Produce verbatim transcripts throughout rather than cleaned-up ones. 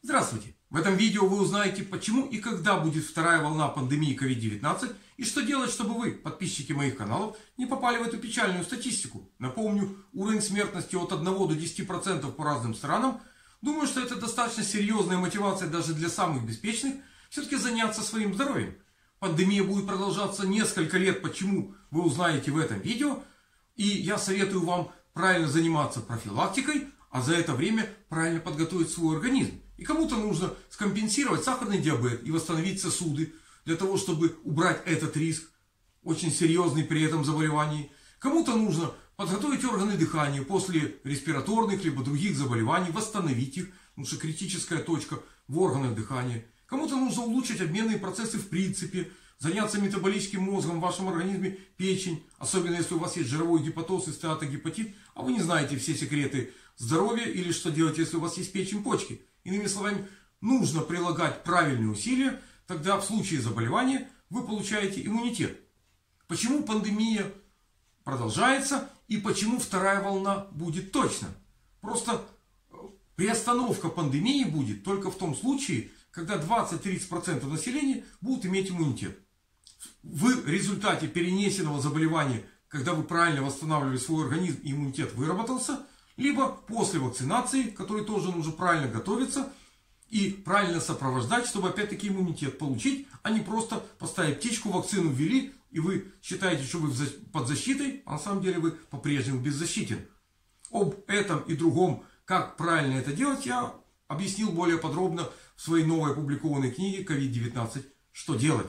Здравствуйте! В этом видео вы узнаете, почему и когда будет вторая волна пандемии ковид девятнадцать и что делать, чтобы вы, подписчики моих каналов, не попали в эту печальную статистику. Напомню, уровень смертности от одного до десяти процентов по разным странам. Думаю, что это достаточно серьезная мотивация даже для самых беспечных все-таки заняться своим здоровьем. Пандемия будет продолжаться несколько лет, почему вы узнаете в этом видео. И я советую вам правильно заниматься профилактикой, а за это время правильно подготовить свой организм. И кому-то нужно скомпенсировать сахарный диабет и восстановить сосуды, для того, чтобы убрать этот риск, очень серьезный при этом заболевании. Кому-то нужно подготовить органы дыхания после респираторных либо других заболеваний, восстановить их, потому что критическая точка в органах дыхания. Кому-то нужно улучшить обменные процессы в принципе, заняться метаболическим мозгом в вашем организме, печень, особенно если у вас есть жировой гепатоз и стеатогепатит, а вы не знаете все секреты здоровья или что делать, если у вас есть печень, почки. Иными словами, нужно прилагать правильные усилия, тогда в случае заболевания вы получаете иммунитет. Почему пандемия продолжается и почему вторая волна будет точно? Просто приостановка пандемии будет только в том случае, когда двадцать-тридцать процентов населения будут иметь иммунитет. В результате перенесенного заболевания, когда вы правильно восстанавливали свой организм и иммунитет выработался, либо после вакцинации, которой тоже нужно правильно готовиться и правильно сопровождать, чтобы опять-таки иммунитет получить, а не просто поставить птичку, вакцину ввели, и вы считаете, что вы под защитой, а на самом деле вы по-прежнему беззащитен. Об этом и другом, как правильно это делать, я объяснил более подробно в своей новой опубликованной книге ковид девятнадцать «Что делать?».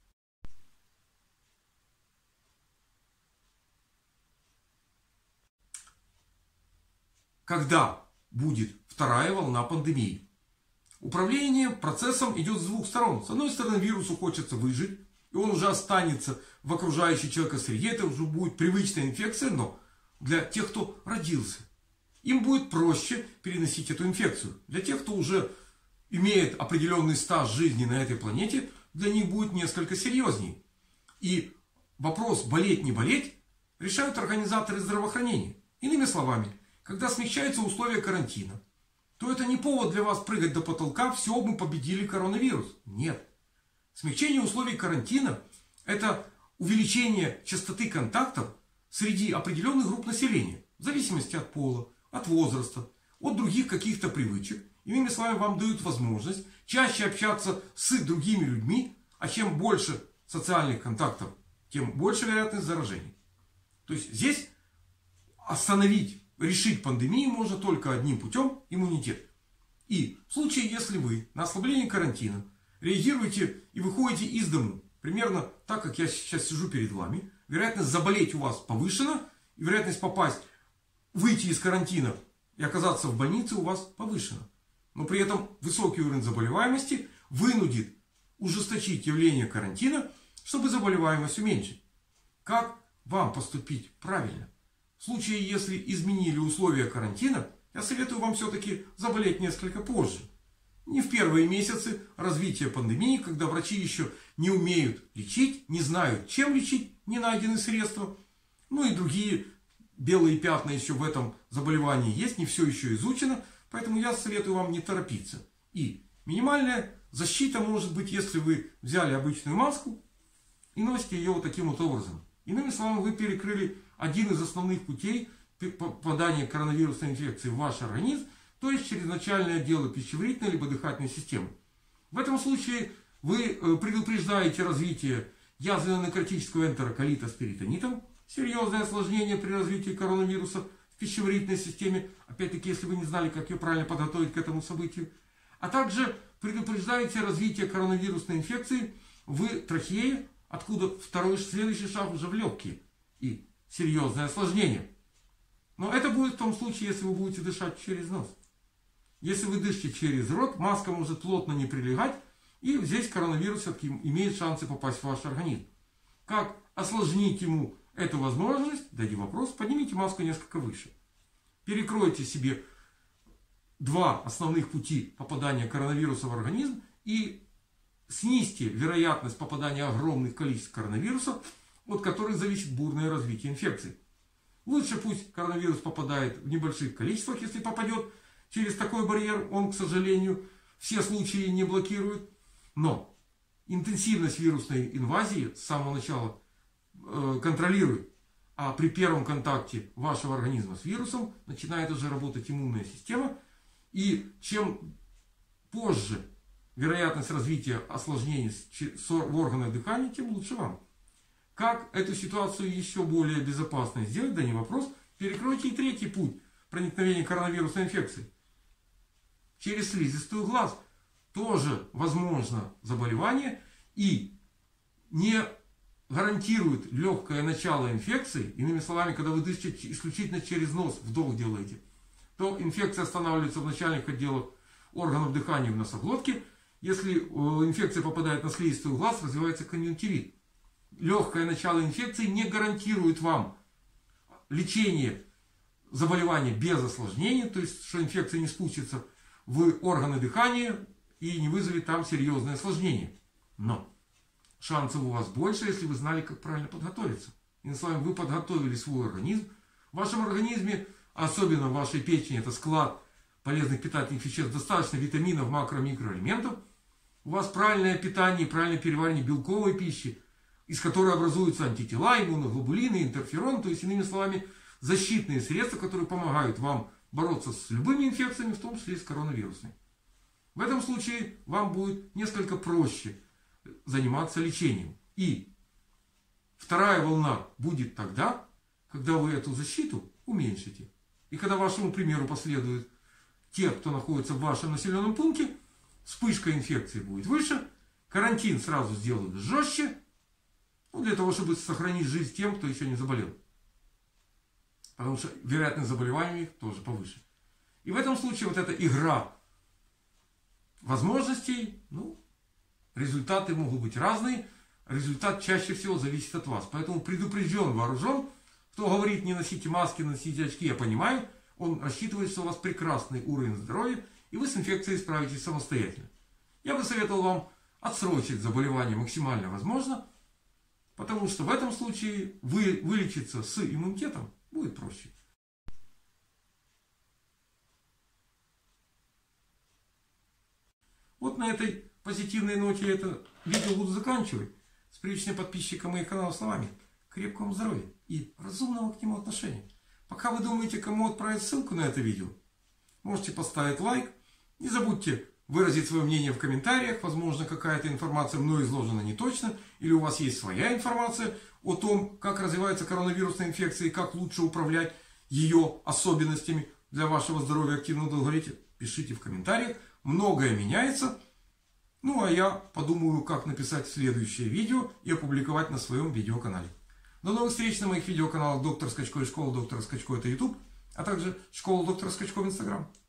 Когда будет вторая волна пандемии? Управление процессом идет с двух сторон. С одной стороны, вирусу хочется выжить, и он уже останется в окружающей человека среде, это уже будет привычная инфекция, но для тех, кто родился, им будет проще переносить эту инфекцию. Для тех, кто уже имеет определенный стаж жизни на этой планете, для них будет несколько серьезнее. И вопрос болеть не болеть решают организаторы здравоохранения. Иными словами, когда смягчаются условия карантина, то это не повод для вас прыгать до потолка, все, мы победили коронавирус. Нет. Смягчение условий карантина – это увеличение частоты контактов среди определенных групп населения, в зависимости от пола, от возраста, от других каких-то привычек. Иными словами, вам дают возможность чаще общаться с другими людьми, а чем больше социальных контактов, тем больше вероятность заражений. То есть здесь остановить, решить пандемию можно только одним путем – иммунитет. И в случае, если вы на ослабление карантина реагируете и выходите из дому, примерно так, как я сейчас сижу перед вами, вероятность заболеть у вас повышена, и вероятность попасть, выйти из карантина и оказаться в больнице у вас повышена. Но при этом высокий уровень заболеваемости вынудит ужесточить явление карантина, чтобы заболеваемость уменьшить. Как вам поступить правильно? В случае, если изменили условия карантина, я советую вам все-таки заболеть несколько позже. Не в первые месяцы развития пандемии, когда врачи еще не умеют лечить, не знают, чем лечить, не найдены средства. Ну и другие белые пятна еще в этом заболевании есть, не все еще изучено. Поэтому я советую вам не торопиться. И минимальная защита может быть, если вы взяли обычную маску и носите ее вот таким вот образом. Иными словами, вы перекрыли один из основных путей попадания коронавирусной инфекции в ваш организм, то есть через начальное отделы пищеварительной либо дыхательной системы. В этом случае вы предупреждаете развитие язвенно-некротического энтероколита с перитонитом, серьезное осложнение при развитии коронавируса в пищеварительной системе, опять-таки, если вы не знали, как ее правильно подготовить к этому событию, а также предупреждаете развитие коронавирусной инфекции в трахее, откуда второй, следующий шаг уже в легкие. И серьезное осложнение. Но это будет в том случае, если вы будете дышать через нос. Если вы дышите через рот, маска может плотно не прилегать, и здесь коронавирус все-таки имеет шансы попасть в ваш организм. Как осложнить ему эту возможность? Дайте вопрос, поднимите маску несколько выше. Перекройте себе два основных пути попадания коронавируса в организм и снизьте вероятность попадания огромных количеств коронавирусов, от которых зависит бурное развитие инфекции. Лучше пусть коронавирус попадает в небольших количествах, если попадет через такой барьер, он, к сожалению, все случаи не блокирует, но интенсивность вирусной инвазии с самого начала э, контролирует. А при первом контакте вашего организма с вирусом начинает уже работать иммунная система. И чем позже вероятность развития осложнений в органах дыхания, тем лучше вам. Как эту ситуацию еще более безопасной сделать? Да не вопрос. Перекройте и третий путь проникновения коронавирусной инфекции. Через слизистую глаз тоже возможно заболевание и не гарантирует легкое начало инфекции. Иными словами, когда вы дышите исключительно через нос, вдох делаете, то инфекция останавливается в начальных отделах органов дыхания в носоглотке. Если инфекция попадает на слизистую глаз, развивается конъюнктивит. Легкое начало инфекции не гарантирует вам лечение заболевания без осложнений, то есть, что инфекция не спустится в органы дыхания и не вызовет там серьезное осложнение. Но шансов у вас больше, если вы знали, как правильно подготовиться. Иными словами, вы подготовили свой организм. В вашем организме, особенно в вашей печени, это склад полезных питательных веществ, достаточно витаминов, макро- микроэлементов. У вас правильное питание и правильное переваривание белковой пищи, из которой образуются антитела, иммуноглобулины, интерферон, то есть, иными словами, защитные средства, которые помогают вам бороться с любыми инфекциями, в том числе и с коронавирусной. В этом случае вам будет несколько проще заниматься лечением. И вторая волна будет тогда, когда вы эту защиту уменьшите. И когда вашему примеру последуют те, кто находится в вашем населенном пункте, вспышка инфекции будет выше, карантин сразу сделают жестче, ну, для того, чтобы сохранить жизнь тем, кто еще не заболел. Потому что вероятность заболевания их тоже повыше. И в этом случае вот эта игра возможностей, ну, результаты могут быть разные. Результат чаще всего зависит от вас. Поэтому предупрежден, вооружен. Кто говорит, не носите маски, носите очки, я понимаю. Он рассчитывает, что у вас прекрасный уровень здоровья, и вы с инфекцией справитесь самостоятельно. Я бы советовал вам отсрочить заболевание максимально возможно, потому что в этом случае вы, вылечиться с иммунитетом будет проще. Вот на этой позитивной ноте я это видео буду заканчивать. С привычным подписчикам моих каналов словами: крепкого здоровья и разумного к нему отношения. Пока вы думаете, кому отправить ссылку на это видео, можете поставить лайк. Не забудьте выразить свое мнение в комментариях. Возможно, какая-то информация мной изложена не точно, или у вас есть своя информация о том, как развивается коронавирусная инфекция и как лучше управлять ее особенностями для вашего здоровья активного долголетия. Пишите в комментариях. Многое меняется. Ну, а я подумаю, как написать следующее видео и опубликовать на своем видеоканале. До новых встреч на моих видеоканалах Доктор Скачко и Школа Доктора Скачко — это YouTube, а также Школа Доктора Скачко в Instagram.